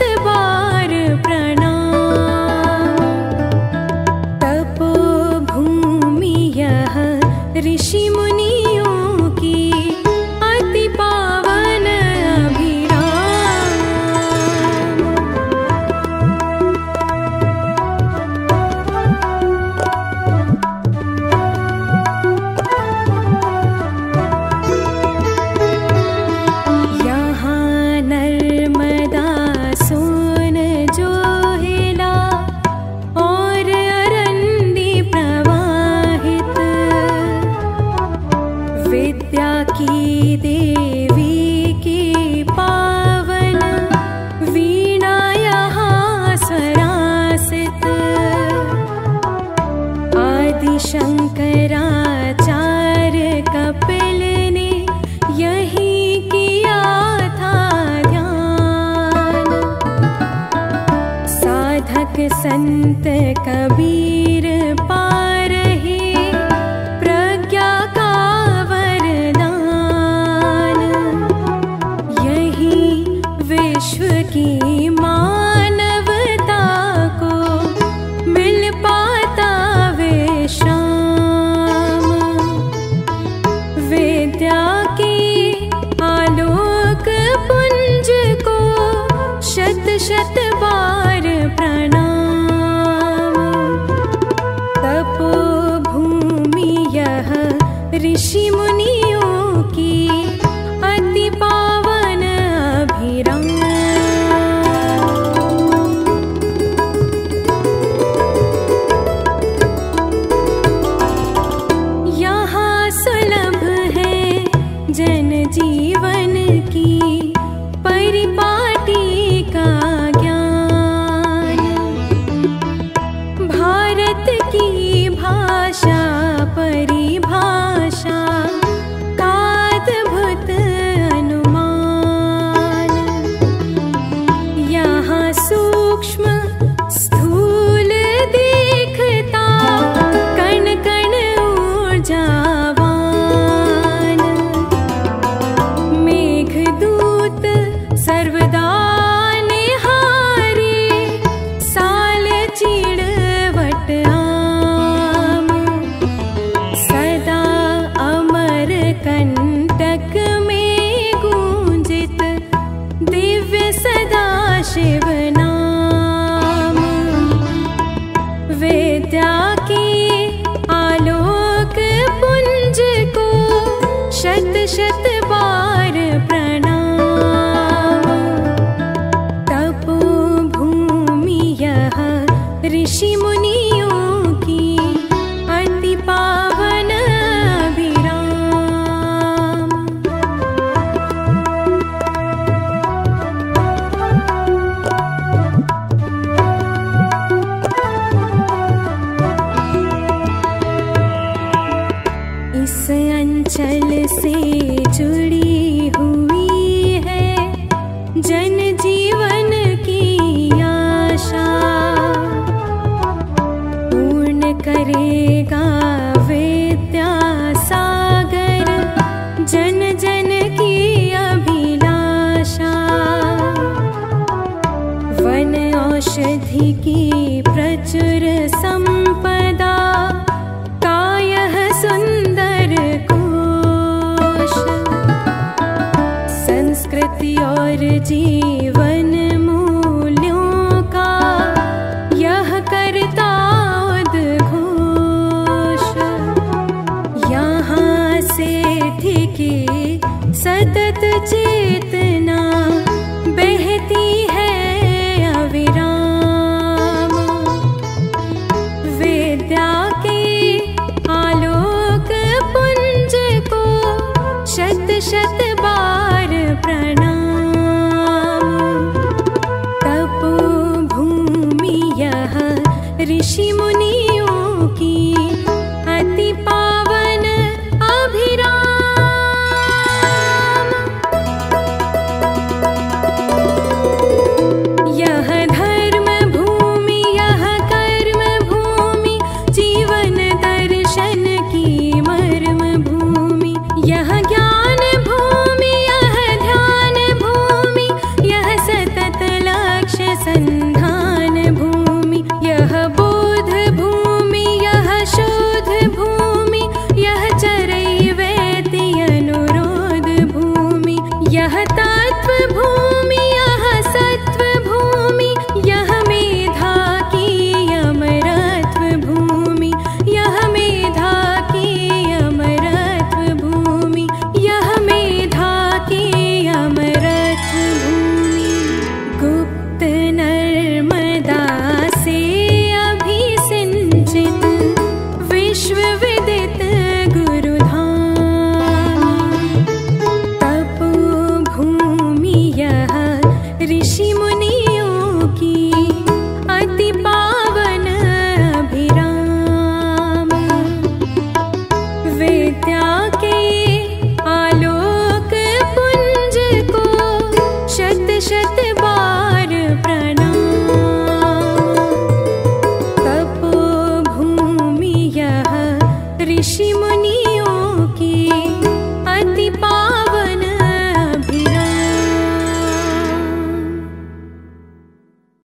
बार प्रणाम। तपोभूमि यह ऋषि मुनियों की अति पावन अभिराम। यहाँ नर्मदा सोन जोहिला और अरण्य प्रवाहित, विद्या की देवी की पावन वीणा यहाँ स्वरासित। आदि शंकराचार्य कपिल ने यहीं किया था ध्यान। साधक संत कबीर पा रहे प्रज्ञा का वरदान। यही विश्व की मानवता को मिल पाता विश्राम। विद्या के आलोक पुंज को शत शत बार प्रणाम। तपोभूमि यह ऋषि मुनियों की अति पावन अभिराम। यहाँ सुलभ है जन जीवन की परिपाटी का ज्ञान। भारत की भाषा परिभाषा का अद्भुत अनुमान। यहाँ सूक्ष्म स्थूल देखता कण कण ऊर्जावान। मेघदूत सर्वदा निहारे साल चिड़वट आम। सदा अमर कंटक में गूंजित दिव्य सदा शिव नाम। विद्या के आलोक पुंज को शत शत बार प्रणाम। तपोभूमि यह ऋषि मुनियों की अति पावन अभिराम। इस अंचल से जुड़ी हुई है जन जीवन की आशा। पूर्ण करेगा विद्या सागर जन जन की अभिलाषा। वन औषधि की प्रचुर संपदा का यह सुंदर कोश। संस्कृति और जीवन